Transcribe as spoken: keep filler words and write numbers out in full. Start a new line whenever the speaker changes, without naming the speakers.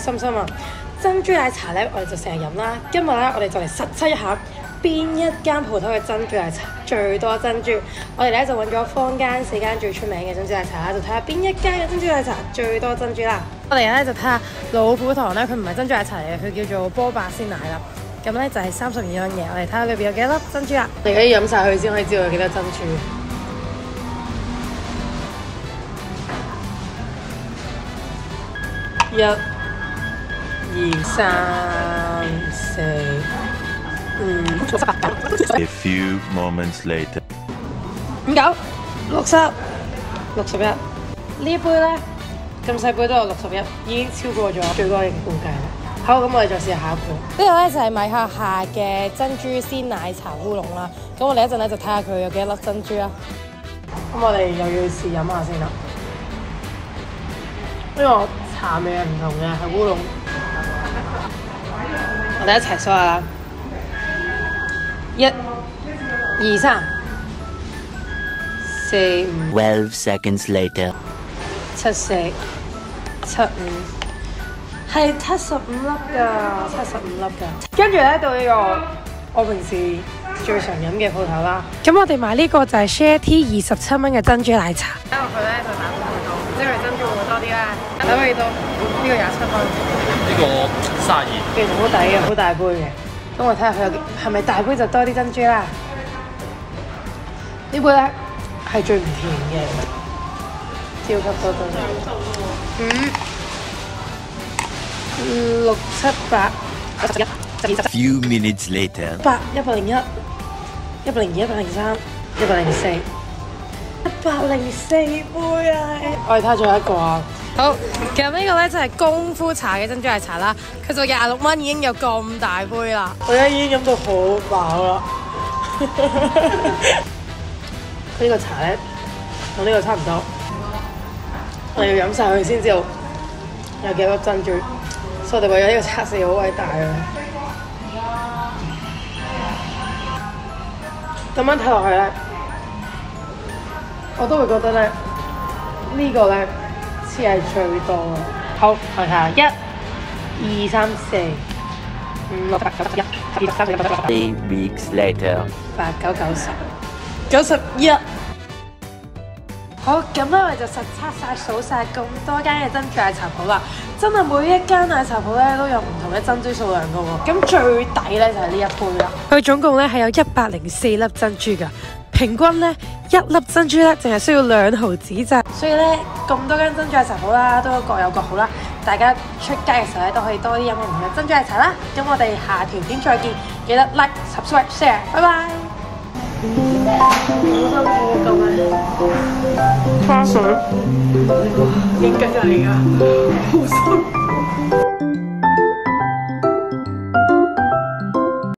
心心啊！珍珠奶茶咧，我哋就成日飲啦。今日咧，我哋就嚟實測一下邊一間鋪頭嘅珍珠奶茶最多珍珠。我哋咧就揾咗坊間四間最出名嘅珍珠奶茶啦，就睇下邊一間嘅珍珠奶茶最多珍珠啦。我哋咧就睇下老虎堂咧，佢唔係珍珠奶茶嚟嘅，佢叫做波霸鮮奶啦。咁咧就係三十二樣嘢，我哋睇下裏邊有幾多粒珍珠啦。你而家要飲晒佢先可以知道有幾多珍珠。一、二、三、四、五、六、七、八、九。
A few moments later.
五九、六十、六十一。呢杯咧咁細杯都有六十一，已經超過咗最高嘅估計啦。好，咁我哋再試下下一盤。呢個咧就係米客下嘅珍珠鮮奶茶烏龍啦。咁我哋一陣咧就睇下佢有幾多粒珍珠啦。咁我哋又要試飲下先啦。呢個茶味係唔同嘅，係烏龍。我哋一齊數下啦。一、二、三、四、五。
Twelve seconds later.
七四、七五。係七十五粒㗎，七十五粒㗎。跟住咧到呢個我平時最常飲嘅鋪頭啦。咁我哋買呢個就係 Share Tea 二十七蚊嘅珍珠奶茶。加落去咧就打半個，唔知佢珍珠會唔會多啲啦？睇佢幾多？呢個廿七蚊。
呢個三十二。
其實好抵嘅，好大杯嘅。咁我睇下佢有係咪大杯就多啲珍珠啦？呢杯咧係最唔甜嘅，超級多珍珠。嗯。六七八十一十二十
Few minutes later.
八一百零一一百零二一百零三一百零四一百零四杯啊！我哋睇下最後一個啊！好，其實呢個咧就係功夫茶嘅珍珠奶茶啦，佢就廿六蚊已經有咁大杯啦，我而家已經飲到好飽啦。呢個茶咧同呢個差唔多，我要飲晒佢先知道有幾粒珍珠。所以我哋為咗呢個測試好偉大啊！咁樣睇落去咧，我都會覺得咧呢個咧先係最多嘅。好，我睇下一、二、三、四、五、六、七、八、九、十、一、十二、十三、十四、十五、十六、
Three weeks later.
八、九、九、十、九十一。好，咁咧我哋就實測晒、數晒咁多間嘅珍珠奶茶鋪啦，真係每一間奶茶鋪咧都有唔同嘅珍珠數量噶喎。咁最抵咧就係呢一杯啦，佢總共咧係有一百零四粒珍珠噶，平均咧一粒珍珠咧淨係需要兩毫子咋。所以咧咁多間珍珠奶茶鋪啦，都各有各好啦。大家出街嘅時候咧都可以多啲飲唔同嘅珍珠奶茶啦。咁我哋下條片再見，記得 like、subscribe、share， 拜拜。好辛苦咁樣，花水，點解嚟㗎？好辛苦。